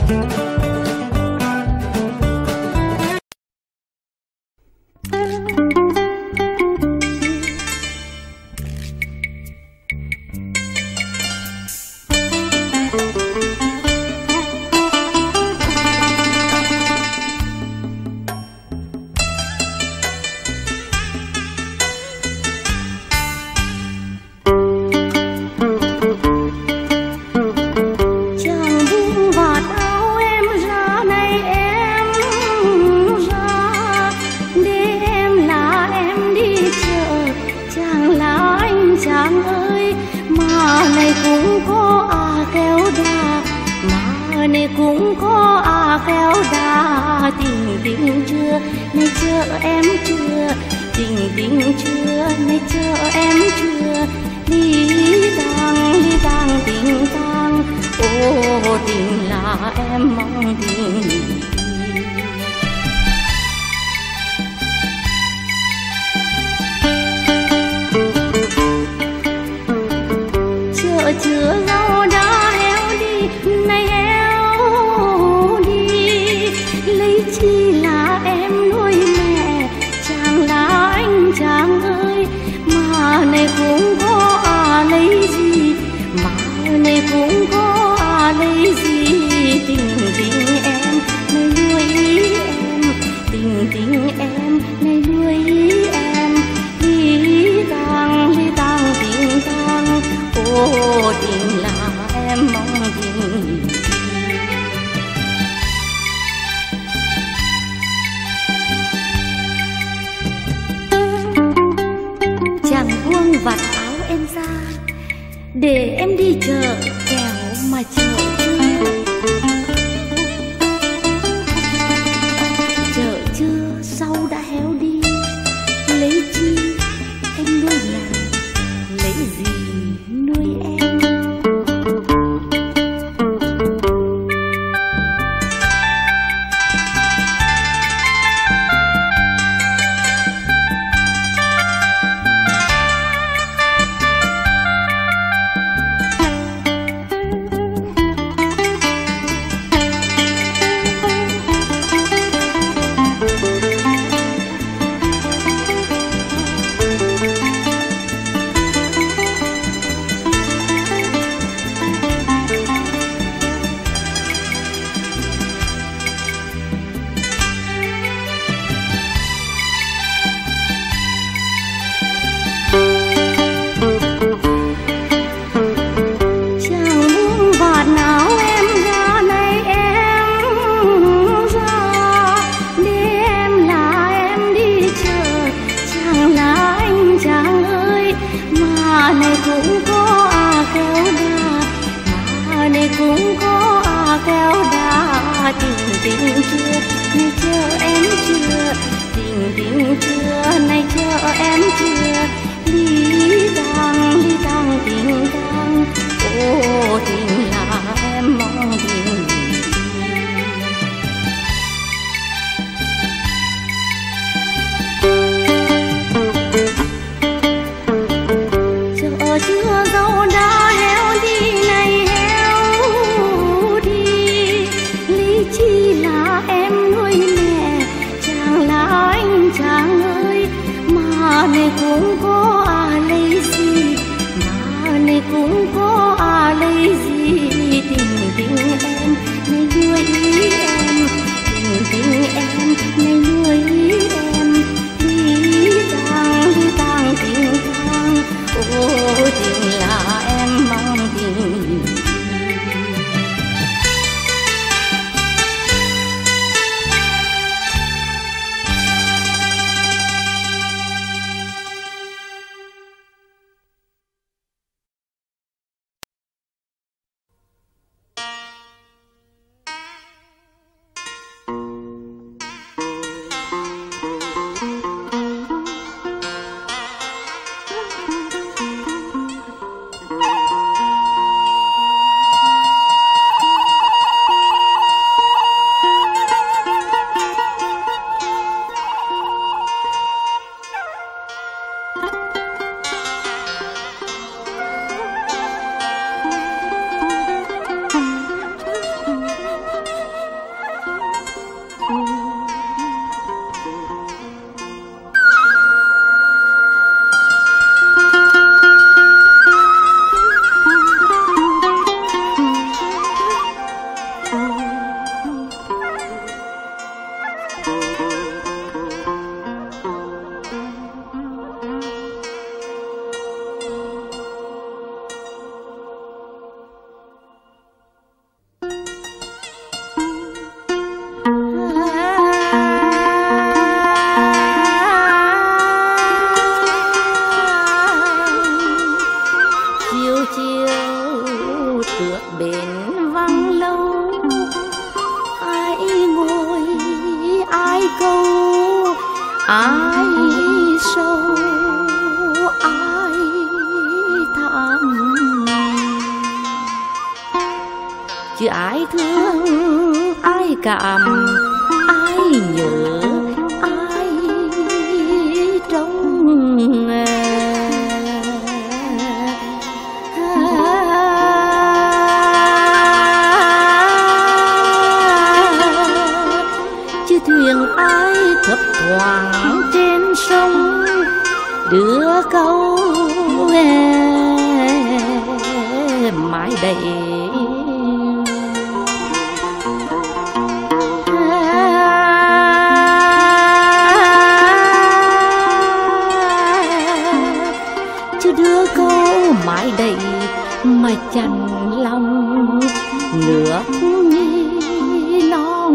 cũng có lấy gì ai sâu ai thẳm, chứ ai thương ai cảm, ai nhớ ai trông. Chứ thuyền ai thấp thoáng trên sông, đưa câu mãi đầy. Chứ đưa câu mãi đầy mà chẳng lòng nước nhi non.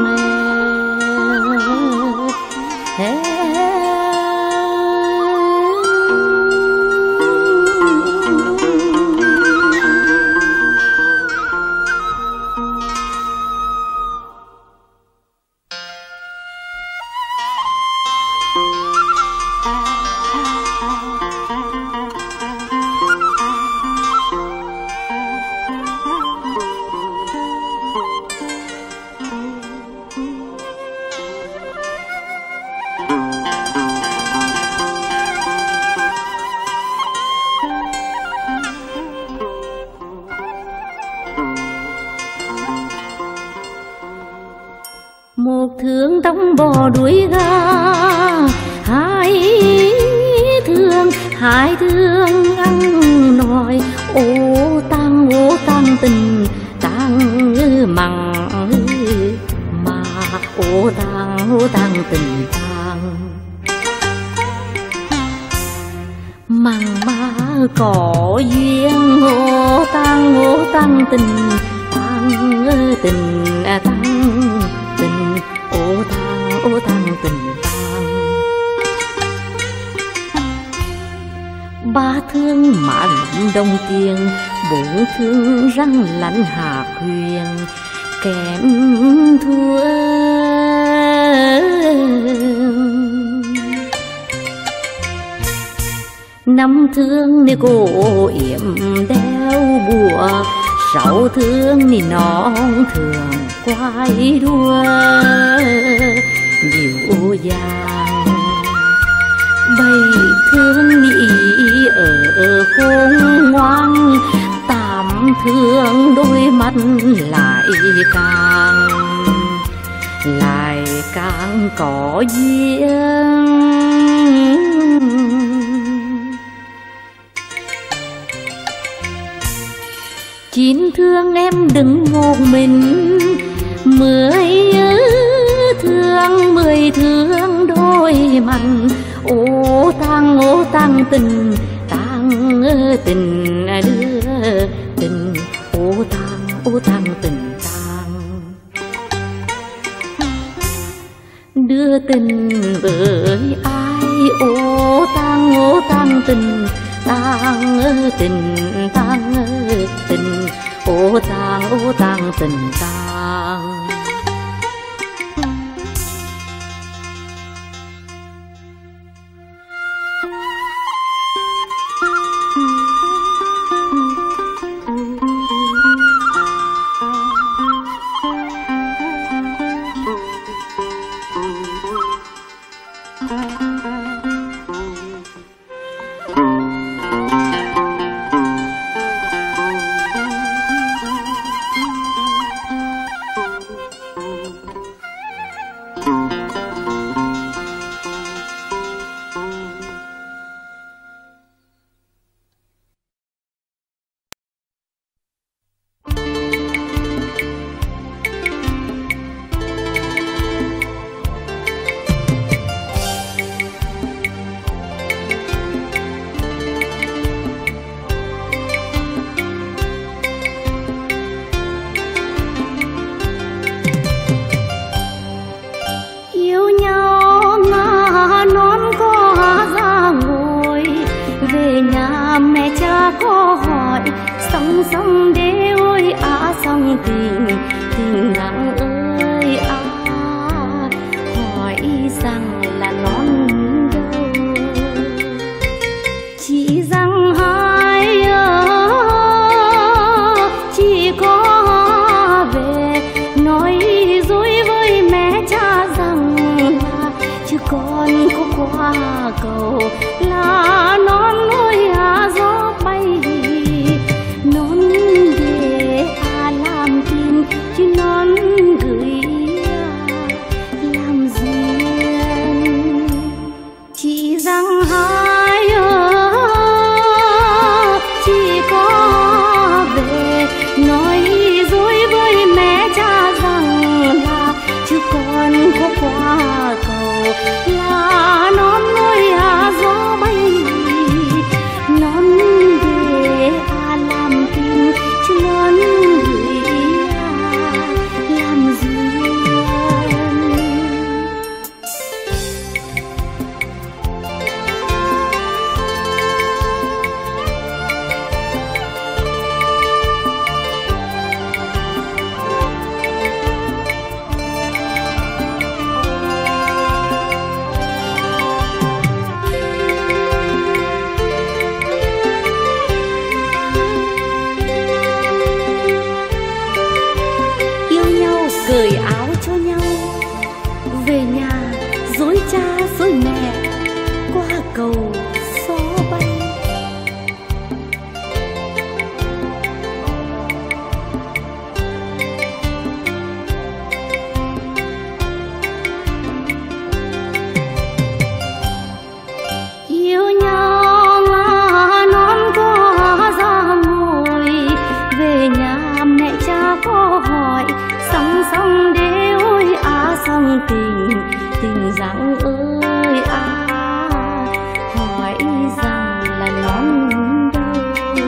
Một thương tông bò đuổi ga, hai thương ăn nòi. Ô tang tình tang mặn mà, ô tang tình tang mặn mà có duyên. Ô tang tình tang tình tình, ô tang tình tang. Ba thương mã lạnh đồng tiền, bốn thương răng lạnh hạ huyền kém thua. Năm thương ni cổ yểm đeo bùa, sáu thương ni non thường quay đua dịu dàng. Bảy thương ni ở khôn ngoan, tám thương đôi mắt lại càng có duyên. Chín thương em đừng một mình, mười thương đôi mặt. Ô tang tình tình đưa tình. Ô tang tình tang đưa tình với ai. Ô tang tình tang tình tình. Ô tang tình tang. sông đê ơi á sông tình tình nắng ơi á hỏi rằng là nó cầu là non nuôi gió bay non để làm tin chứ non gửi làm duyên chỉ rằng hai chỉ có về nói dối với mẹ cha rằng là chứ con có qua cầu là non nuôi gió bay non để làm tin chứ non gửi làm duyên. Cởi áo cho nhau về nhà dối cha dối mẹ qua cầu gió bay. Yêu nhau mà non có ra ngồi về nhà mẹ cha có hỏi sông đê ôi sông tình tình rằng ơi hỏi rằng là non đâu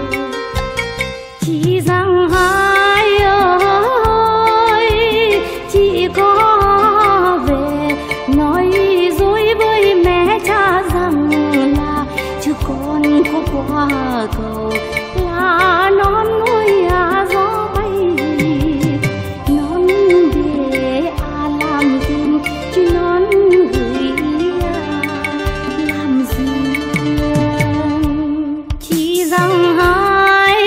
chỉ rằng hai ơi chỉ có về nói dối với mẹ cha rằng là chứ con có qua cầu là non nuôi gió bay non để làm tin chứ non gửi làm duyên chỉ rằng hai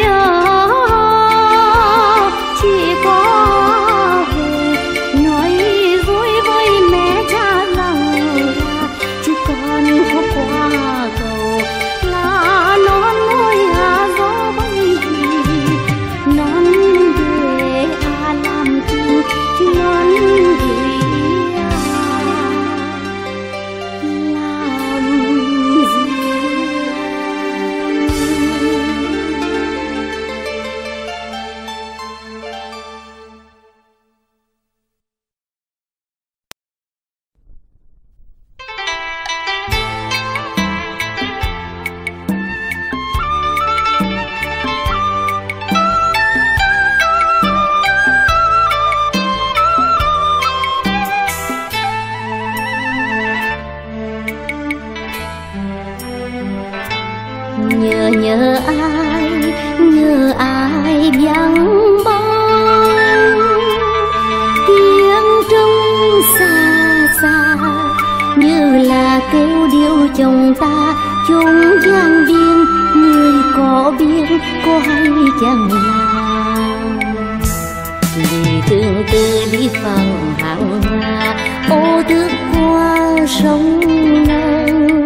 chỉ có về nói dối với mẹ cha rằng là chứ con có qua cầu là non nuôi gió bay non để làm tin chứ non gửi làm duyên. Nhớ ai vắng bóng tiếng trống xa xa như là kêu điệu chồng ta chốn giang biên người có biết có hay chẳng là vì tương tư đi phẳng hàng hà ô thức qua sông ngang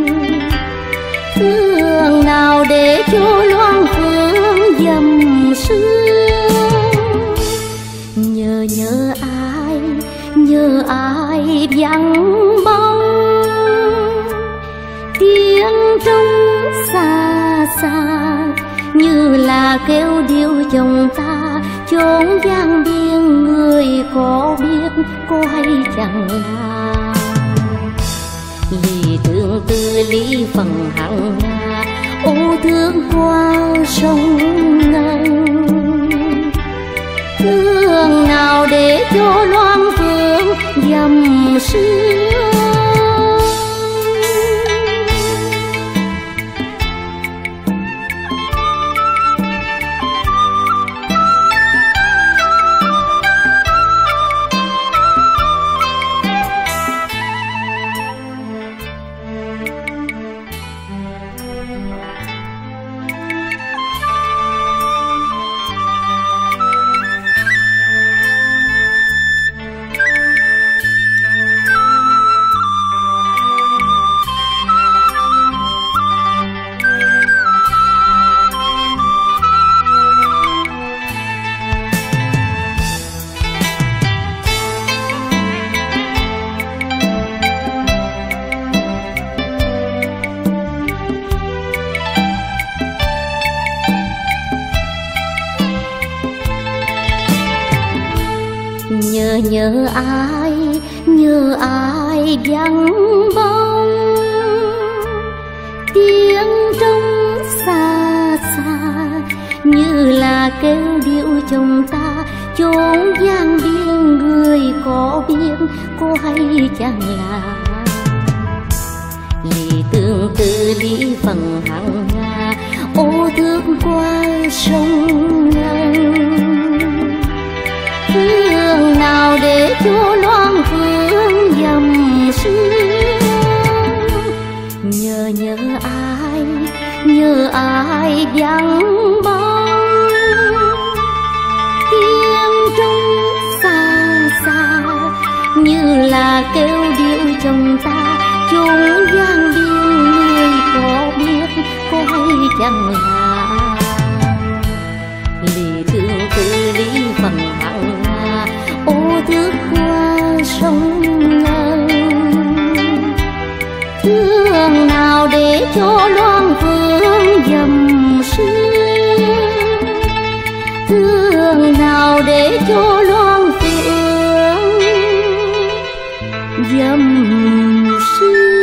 thương nào để cho loan phương dầm sương nhớ ai vắng bóng tiếng trống xa xa như là kêu điệu chồng ta chốn giang biên người có biết có hay chẳng là vì tương tư lý phần hằng hà ô thương qua sông ngân thương nào để cho loan phương dầm sương. nhớ ai vắng bóng tiếng trống xa xa như là kêu điệu chồng ta chốn giang biên người có biết cô hay chẳng là lì tương tư lý phần hằng nga ô thước qua sông ngân phương nào để cho loan phương dầm sương nhớ ai vắng bóng tiếng trống xa xa như là kêu điệu chồng ta chốn giang biên người có biết có hay chẳng là lì tương tư lý phần hằng nga ô thước qua sông ngân thương nào để cho loan phương dầm sương thương nào để cho loan phương dầm sương.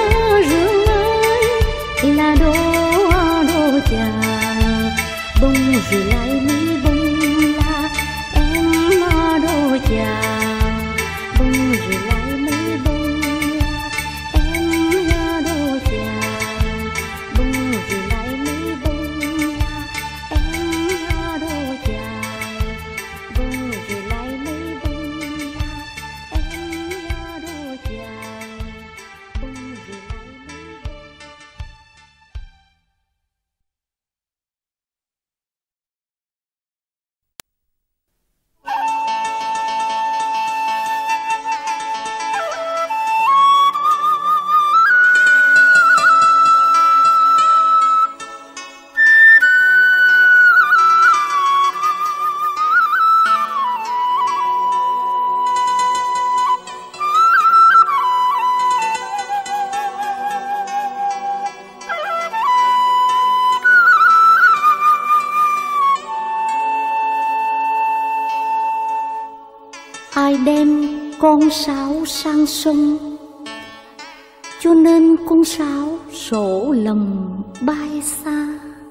bông rồi lại mới bông la em đôi chàng bông rồi lại mới bông la em đôi chàng bông rồi lại mới bông la em đôi chàng bông rồi lại mới bông la em đôi chàng bông rồi lại ai đem con sáo sang sông, cho nên con sáo sổ lồng bay xa.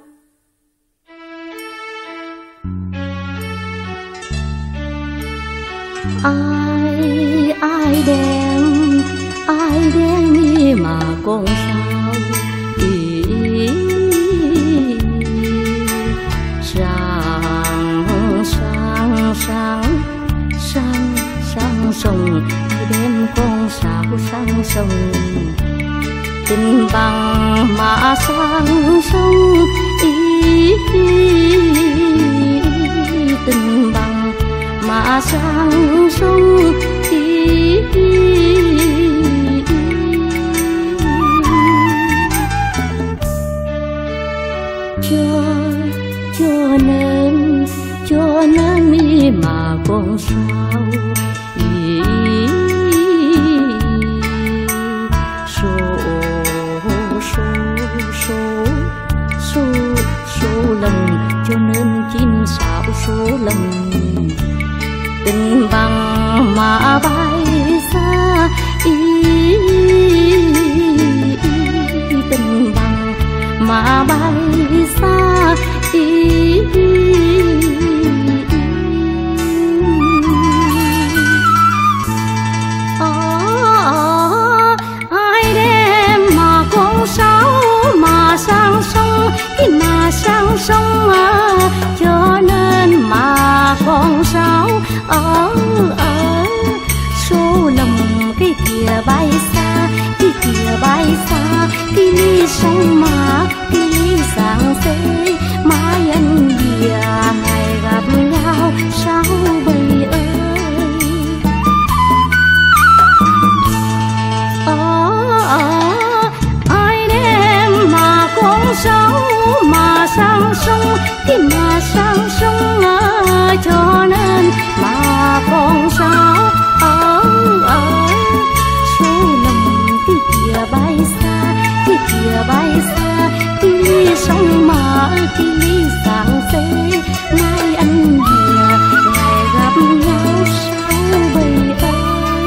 Ai đem mà con sáo sang sông, ai đem con sáo sang sông, tình bằng mà sang sông, tình bằng mà sang sông, cho nên mi mà con sao số lần, cho nên chim sáo số lần, tình bằng mà bay xa, tình bằng mà bay xa, ai đem mà con sáo mà sang sông, mà sang sông cho nên mà con sáo ở số lồng cái kia bay xa, cái kia bay xa, cái ly sông mà cái ly sáng xế, mai anh về ngày gặp nhau sao bầy ơi. Ai đem mà con sáo mà sang sông, thì mà sang sông cho nên mà con sáo ở số lồng cái kia bay xa, cái kia bay xa, cái ly sông mà cái ly sáng xế, mai anh về ngày gặp nhau sao bầy ơi.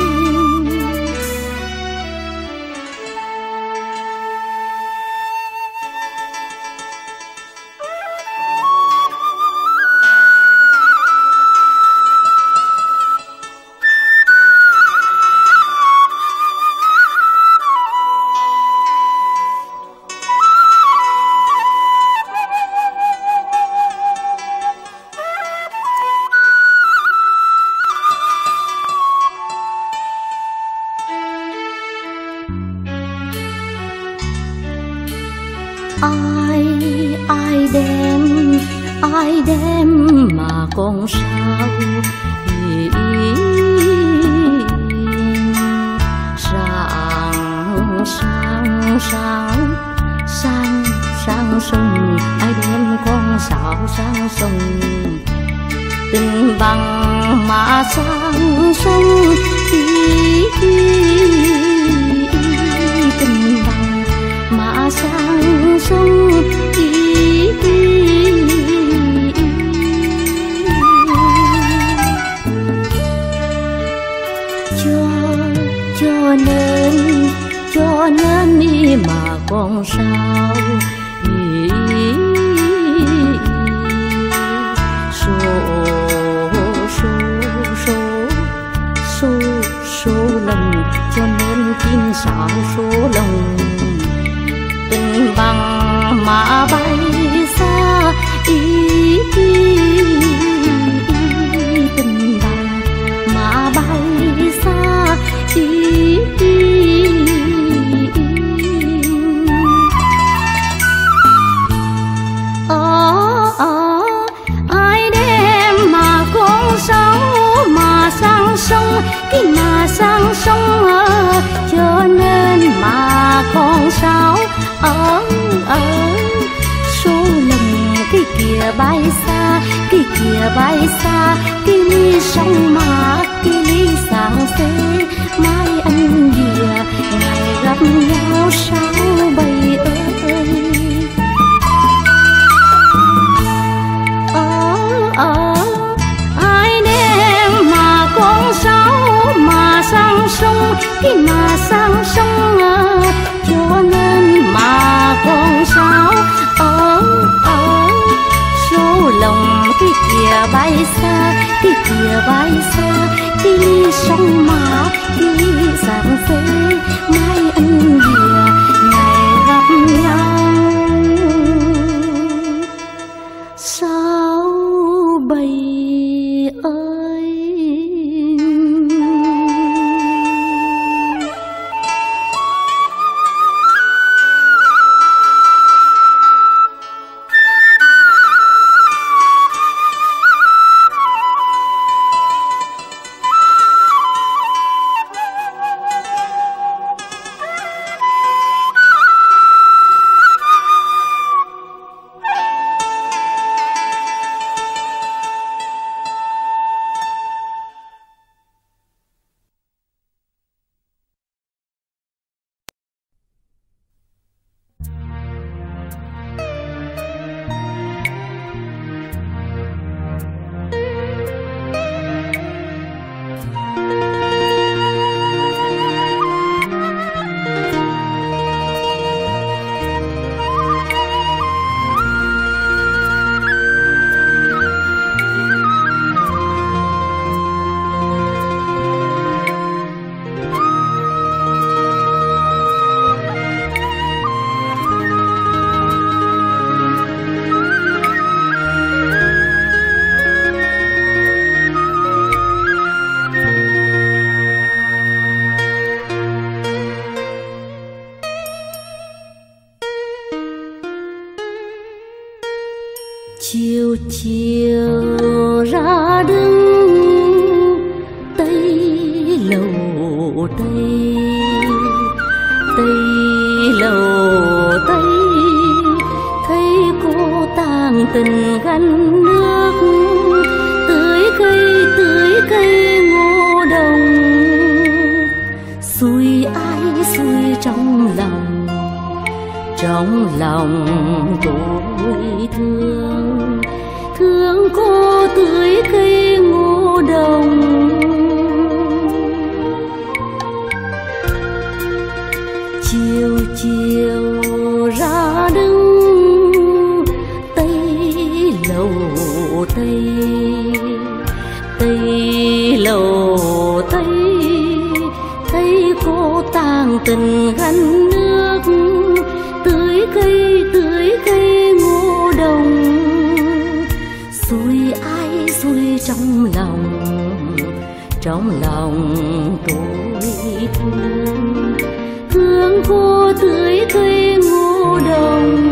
Ai đem mà con sao sang sông, ai đem con sáo sang sông, tình bằng mà sang sông, tình bằng mà sang sông, cho nên mi mà con sao khi mà sang sông cho nên mà con sao ở số lần cái kia bay xa, cái kia bay xa, cái ly sông mà cái ly sáng xế. Mai anh về ngày gặp nhau sao bầy ơi. Ai đem mà con sao mà sang sông, khi mà sang sông cho nên mà con sao ở số lòng cái kia bay xa, cái kia bay xa, cái ly sông mà cái sáng xế. Mai anh về ngày gặp nhau sao bầy ơi. Chiều chiều ra đứng tây lầu tây, tây lầu tây, thấy cô tang tình gánh nước, tưới cây ngô đồng. Xui ai xui trong lòng tôi thương cô tưới cây ngô đồng. Chiều chiều ra đứng tây lầu tây, tây lầu tây, thấy cô tang tình gánh nước, tưới cây ngô đồng. Xui ai xui trong lòng tôi thương cô tưới cây ngô đồng.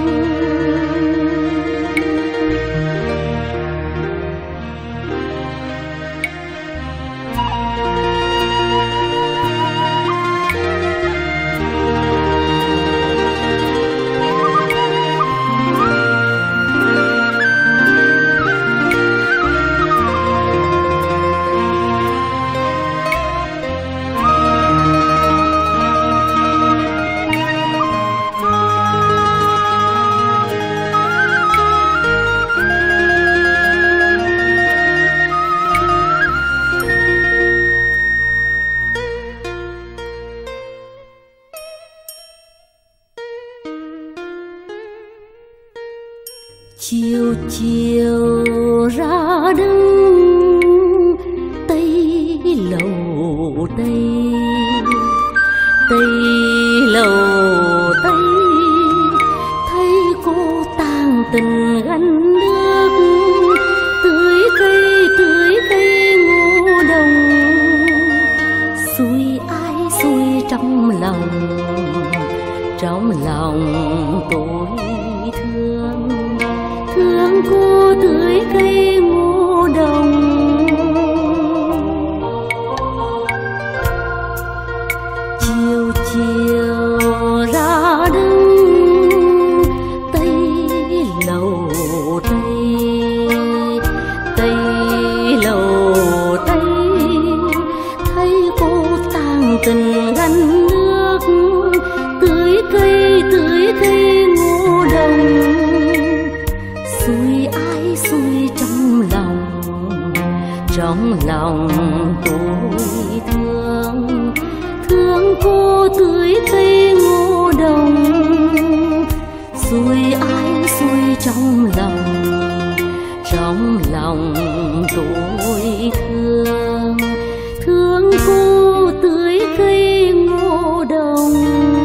Chiều chiều ra đứng tây lầu tây, tây lầu tây, thấy cô tang tình gánh nước, tưới cây ngô đồng. Xui ai xui trong lòng tôi thương cô tưới cây ngô đồng. tây, tây lầu tây, thấy cô tàng tình gánh nước, tưới cây ngô đồng, xuôi ai xuôi trong lòng tôi thương, thương cô tưới cây ngô đồng, xuôi ai xuôi trong lòng tôi thương, thương cô tưới cây ngô đồng.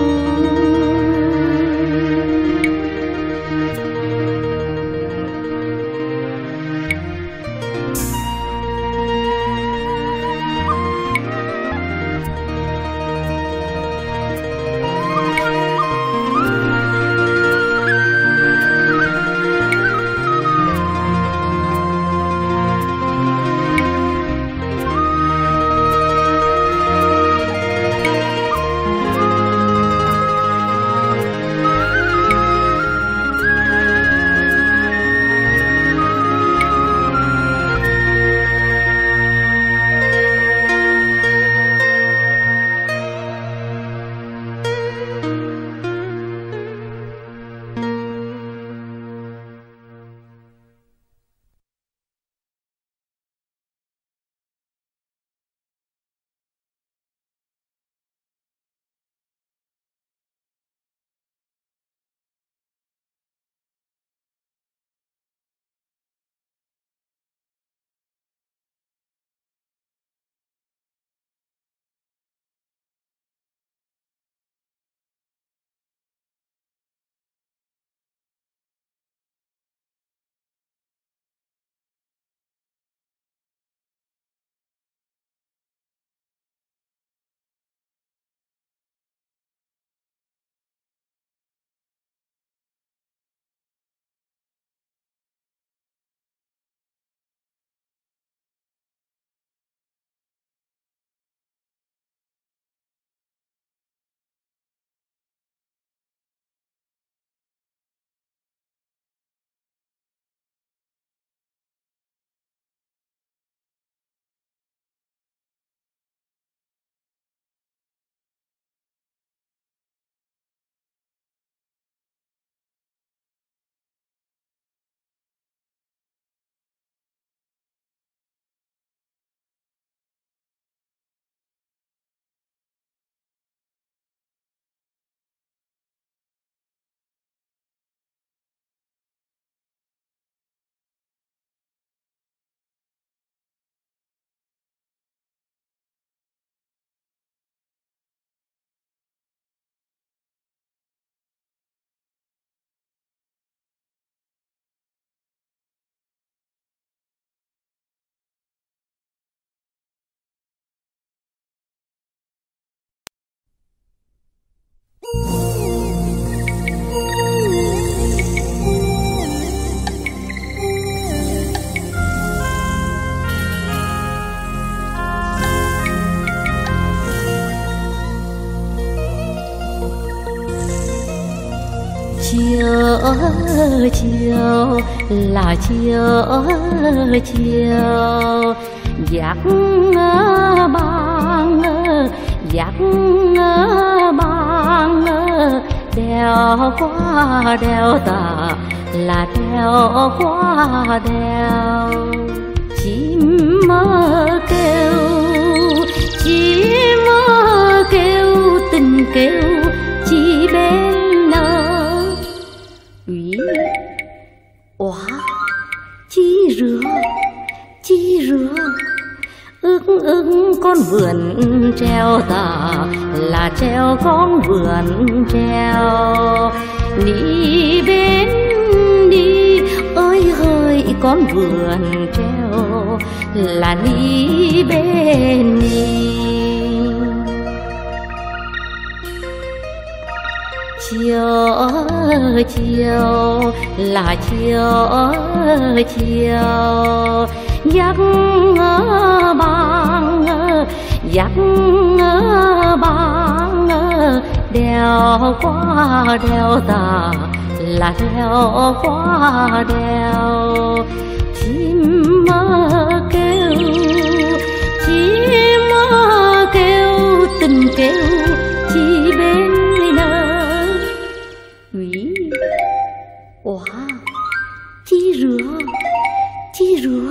chiều là chiều dắt băng đèo qua đèo ta là đèo qua đèo. Chim mơ kêu tình kêu chỉ bên nở ủy oá chi rửa ưng con vườn treo ta là treo con vườn treo. Đi bên đi ơi hỡi con vườn treo là đi bên đi. Chiều là chiều dắt băng đèo qua đèo ta là đèo qua đèo. Chim mơ kêu, chim mơ kêu, tình kêu chi bên nơ. Úy, oá, chi rửa,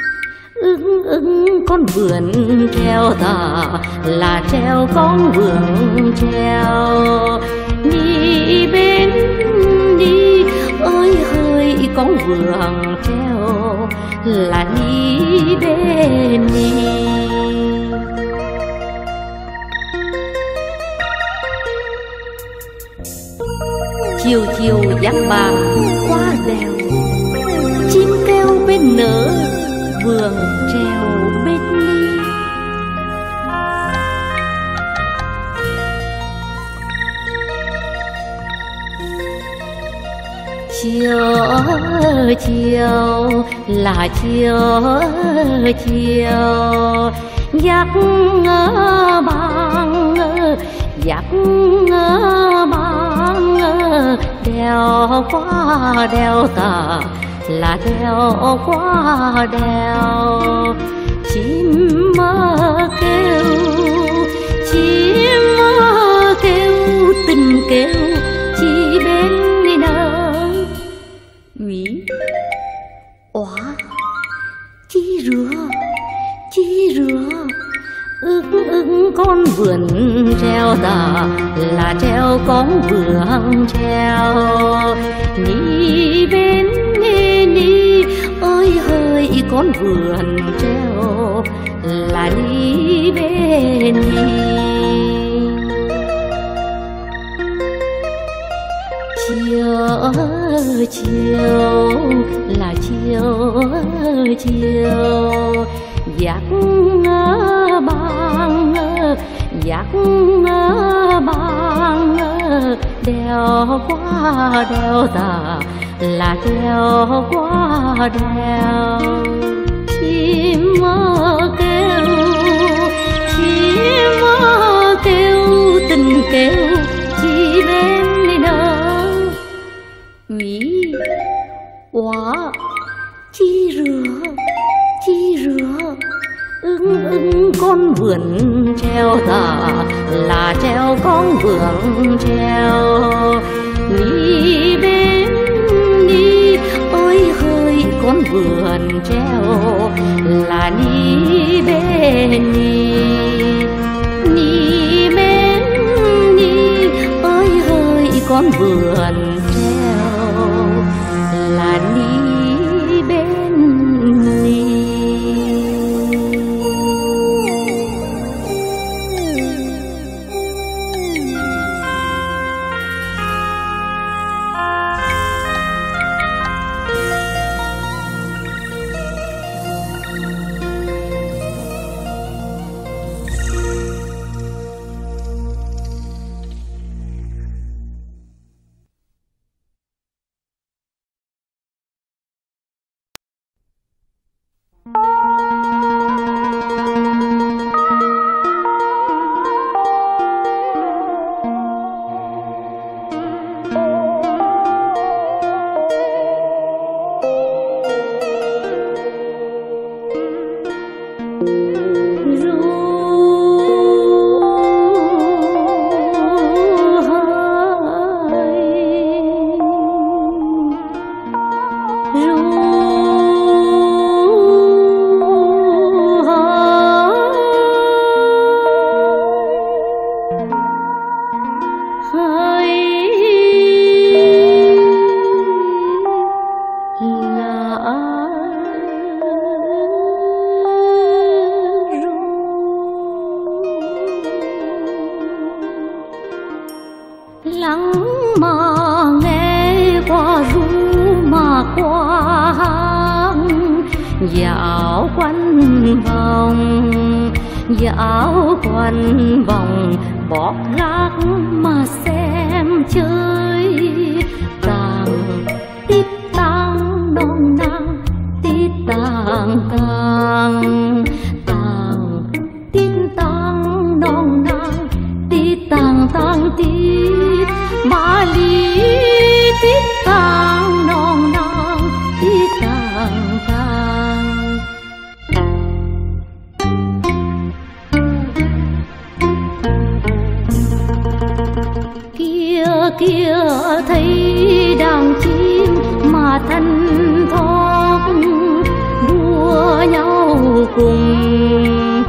con vườn treo ta là treo con vườn treo. Đi bên đi ơi hỡi con vườn treo là đi bên đi. Chiều chiều dắt bàn qua đèo, chim kêu bên nở vườn treo bên ly. Chiều chiều là chiều chiều, dắt bằng dắt bằng đèo qua đèo ta là đèo qua đèo. Chim mơ kêu, chim mơ kêu, tình kêu chi bên nơ. Úy, oá, chi rửa, con vườn treo ta là treo con vườn treo. Đi bên đi ơi hỡi con vườn treo là đi bên đi. Chiều chiều là chiều chiều, dắt bằng dắt bằng đèo qua đèo ta là đèo qua đèo. Chim mơ kêu, chim mơ kêu, tình kêu chi bên nơ. Úy, oá, chi rửa, con vườn treo ta là treo con vườn treo. Đi bên đi ơi hỡi con vườn treo là đi bên đi. Đi bên đi ơi hỡi con vườn treo là đi bên đi. Lắng mà nghe qua ru mà qua hang, dạo quanh vòng bọt gác mà xem chơi. Tàng tít tang nong nang tít tang tang, tàng tít tang nong nang tít tang tang tít, ba li tít tàng tàng. Kia kia thấy đàn chim mà thanh thoát, đua nhau cùng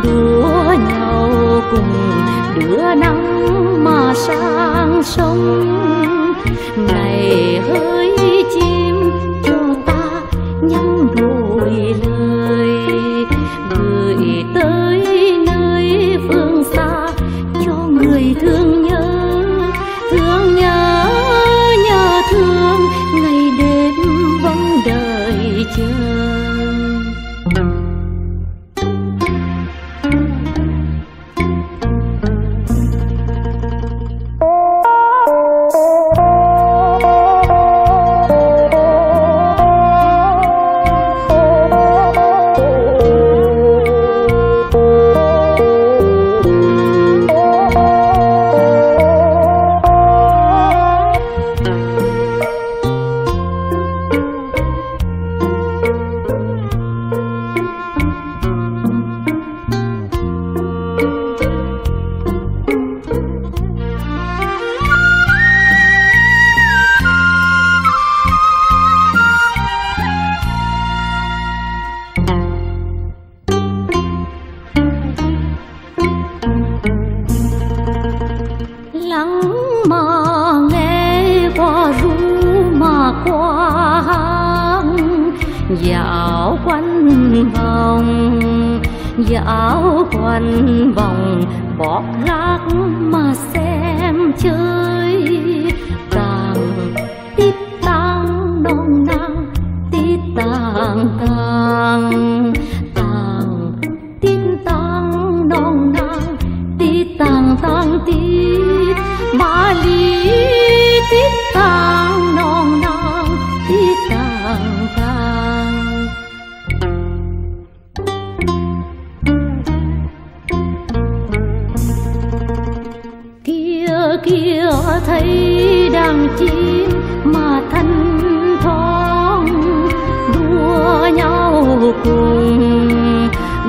đưa nắng mà sang sông. Này hỡi chim cho ta nhắn đôi lời, gửi tới nơi phương xa cho người thương nhớ thương ngày đêm vẫn đợi chờ. Dạo quanh vòng bọt rác mà xem chơi, tàng tít tang non nang tít tàng tàng, tàng tít tang non nang tít tàng tàng tít, ba ly tít tang non nang tít tàng tàng. Kia thấy đàn chim mà thanh thoát, đua nhau cùng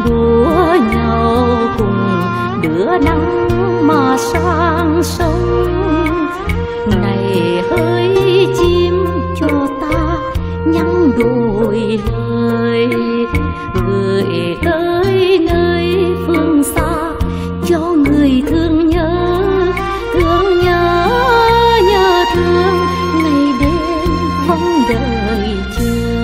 đưa nắng mà sang sông. Này hỡi chim cho ta nhắn đôi lời, gửi tới nơi phương xa cho người thương nhớ thương ngày đêm vẫn đợi chờ.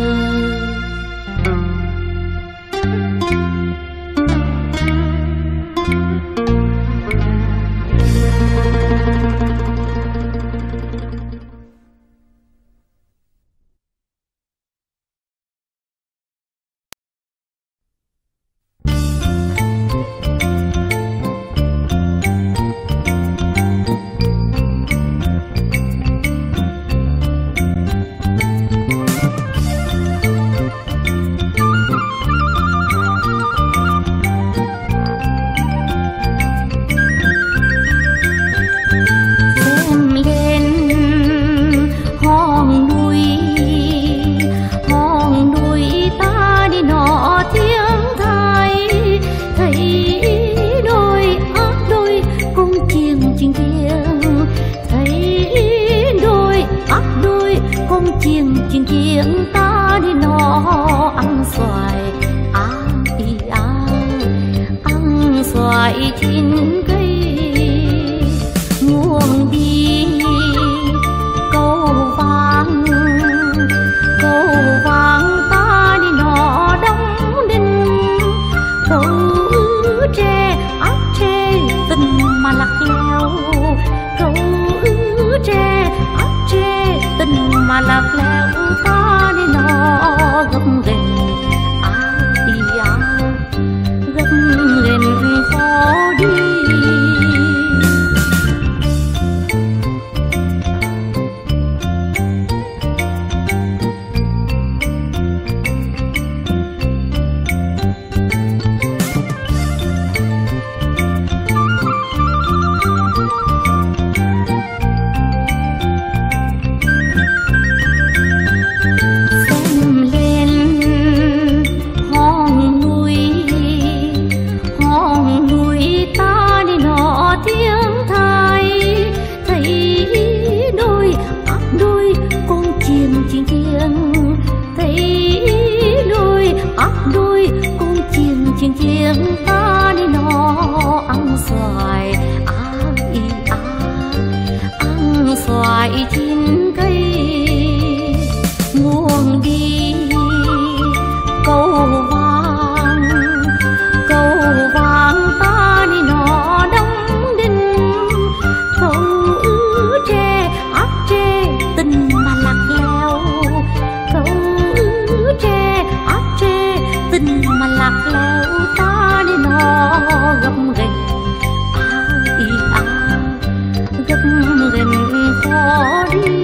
Chiên ta đi nó ăn xoài ăn xoài chín cây, nguồn đi câu vàng ta đi nó đóng đinh, câu tre áo tre tình mà lạc leo, câu tre áo tre tình mà lạc leo, ta đi nó gấp ghềnh gấp ghềnh khó đi. đôi con chiêng chiêng chiêng ta đi nó ăn xoài ý ăn xoài chín cây nguồn đi câu vàng ta đi nó đóng đinh câu tre áp tre tình mà lạc leo câu tre áp tre tình mà lạc leo ta đi nó gấp ghềnh gấp ghềnh khó đi.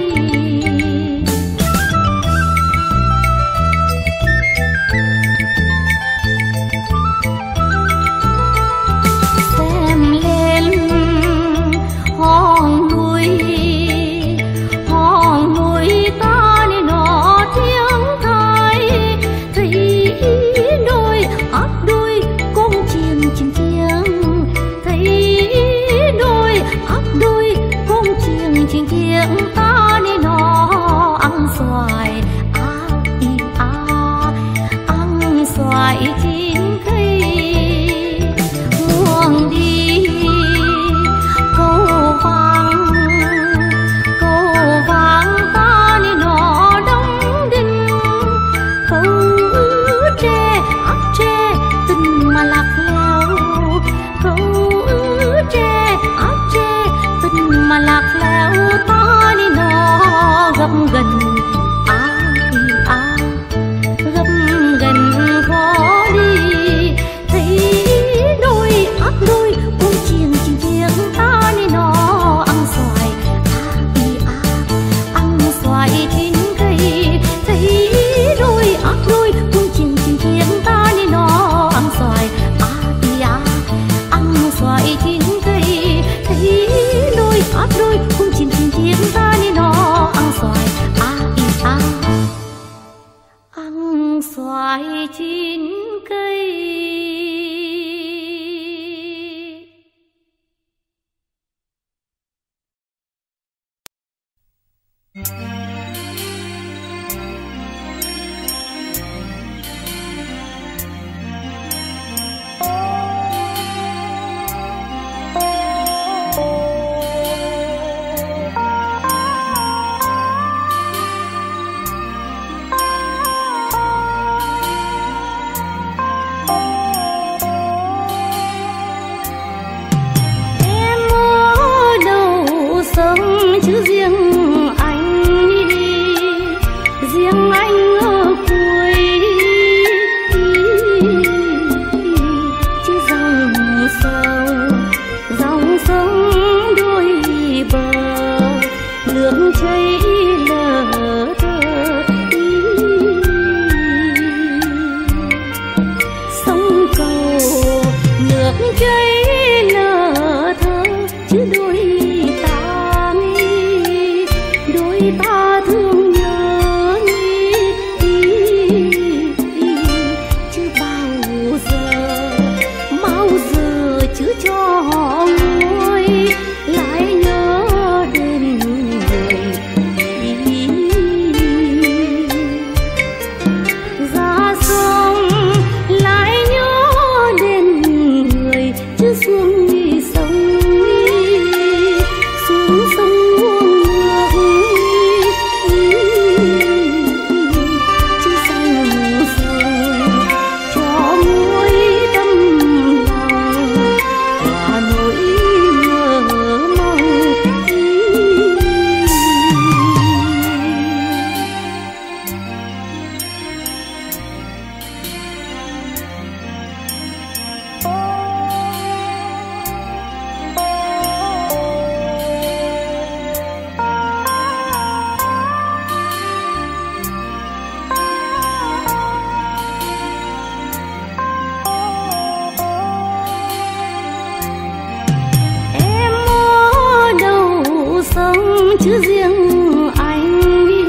chứ riêng anh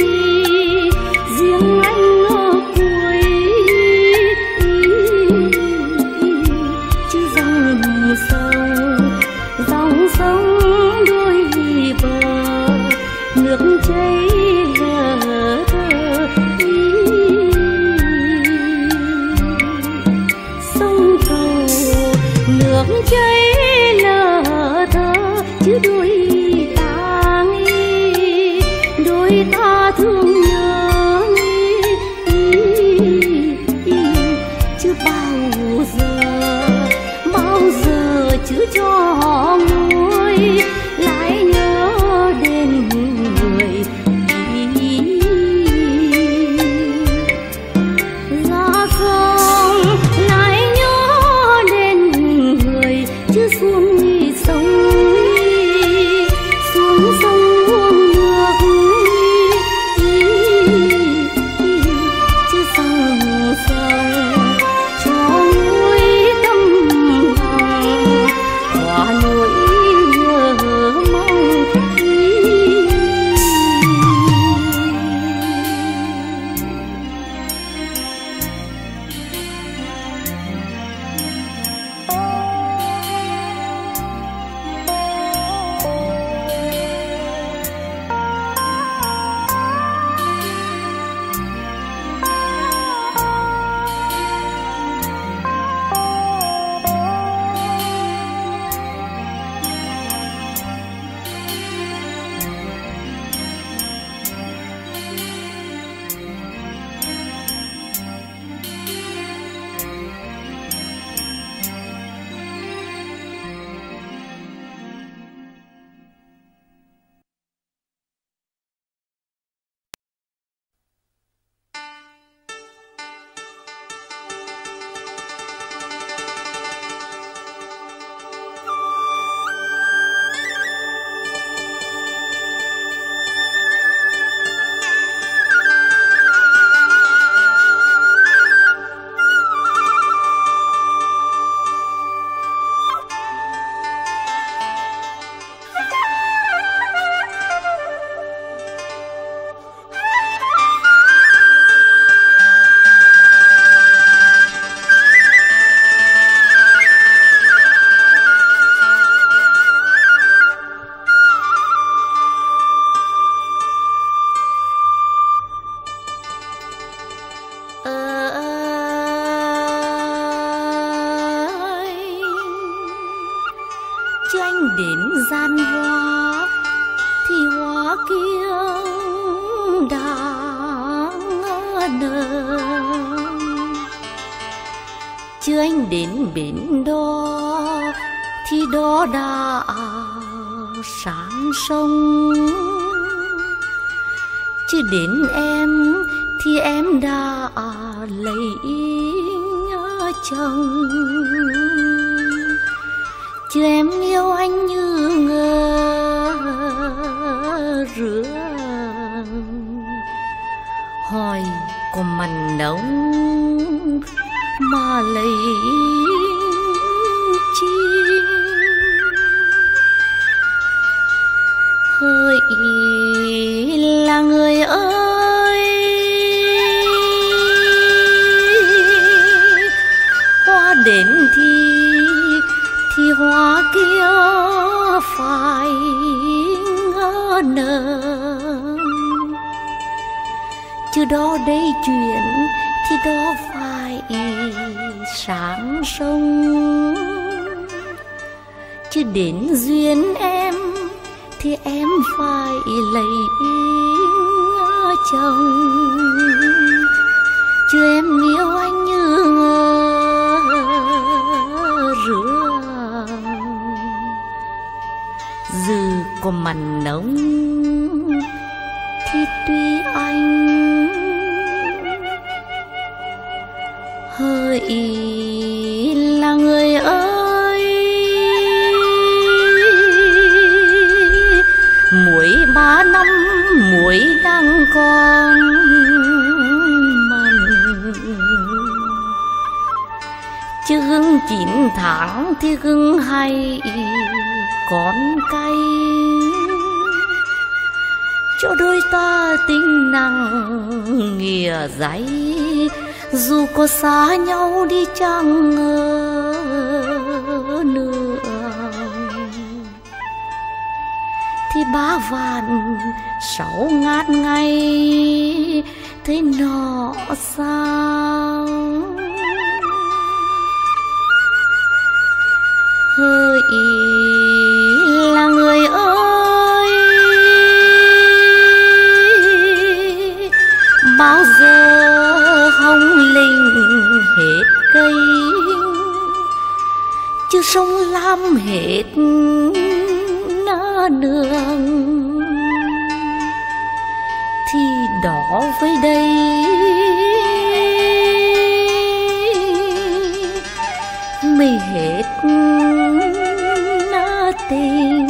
ở cuối chứ dòng sông đôi bờ nước chảy lờ thơ cháy lờ thơ chứ đôi ta thương nhớ chứ bao giờ chứ cho nguôi lại nhớ đến người ra sông lại nhớ đến người chứ xuống sông uống nước chứ sông cho núi tâm hồng hòa nỗi nhớ mong đến gian hoa thì hoa kia đã nở. Chưa anh đến bên đó thì đó đã sáng sông. Chứ đến em thì em đã lấy chồng. Chứ em yêu anh như ngờ rửa. Hỏi có mặn nóng mà lấy chi. Hỡi là người ơi, hoa đến thì hoa kia phải nở. Chứ đó đây chuyện thì đó phải sáng sông. Chứ đến duyên em thì em phải lấy chồng. Chứ em yêu anh như rửa. Dù có mặn nóng thì tuy anh hỡi là người ơi, muối 3 năm muối đang còn mặn. Chứ gừng 9 tháng thì gừng hay còn cay. Cho đôi ta tình nặng nghĩa dày, dù có xa nhau đi chăng nữa thì 3 vạn 6 ngát ngày thế nọ sao. đây, chứ sông Lam hết đường thì đỏ với đây mới hết tình.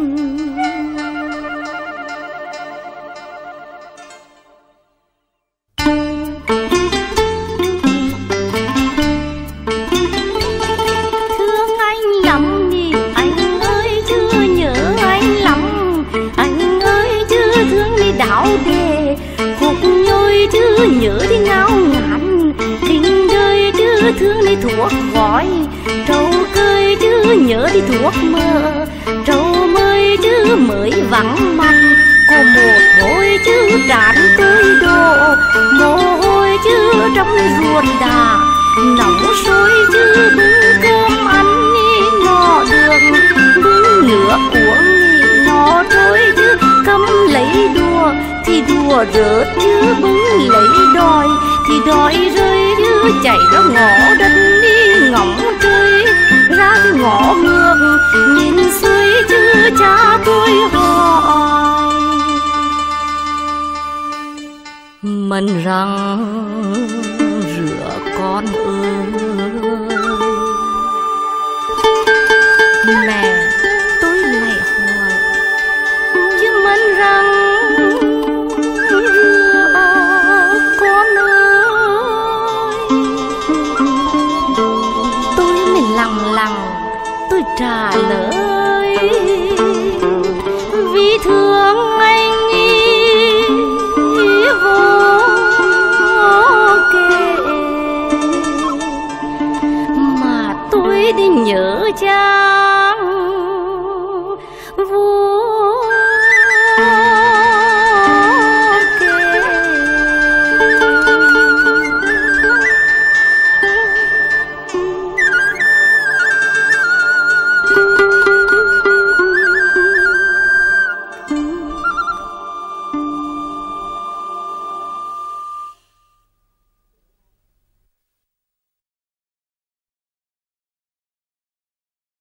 Thương anh lắm thì anh ơi chứ nhớ anh lắm, anh ơi chứ thương đi đảo đề, khúc nhôi chứ nhớ đi ngao ngán, tình đời chứ thương đi thuốc gói, trâu cơi chứ nhớ đi thuốc mơ, trâu mới chứ mới vắng mặt, có một hôi chứ trán tươi độ, mồ hôi chứ trong ruột đà, nóng sôi chứ bưng cơm ăn đi ngọ đường, bưng nước uống đi ngọ trôi chứ cấm lấy đùa thì đùa rớt chứ bưng lấy đòi thì đòi rơi chứ chạy ra ngõ đất đi ngóng trời ra cái ngõ ngược nhìn xuôi chứ cha tôi hỏi mần răng rửa con ơi. Mẹ tôi lại hỏi chứ mần răng rửa con ơi. tôi mới lằng tôi trả lời vì thương anh vô kể mà tôi đi nhớ cha